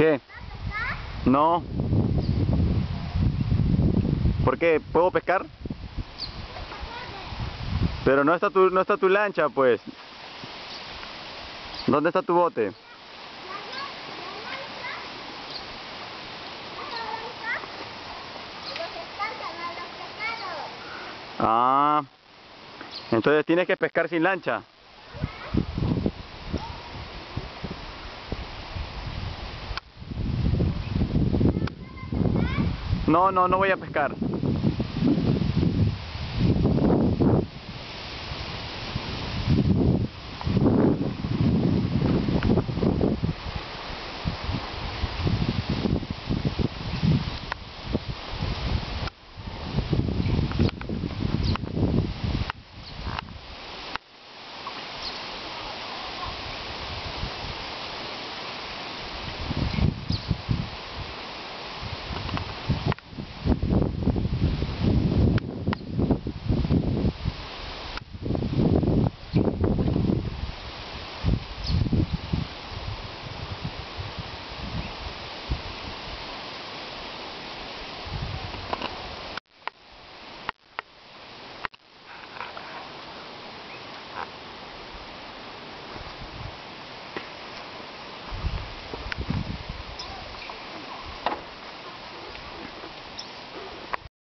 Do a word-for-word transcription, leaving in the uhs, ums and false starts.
¿Qué? No. ¿Por qué? ¿Puedo pescar? Pero no está tu, no está tu lancha, pues. ¿Dónde está tu bote? Ah, entonces tienes que pescar sin lancha. No, no, no voy a pescar.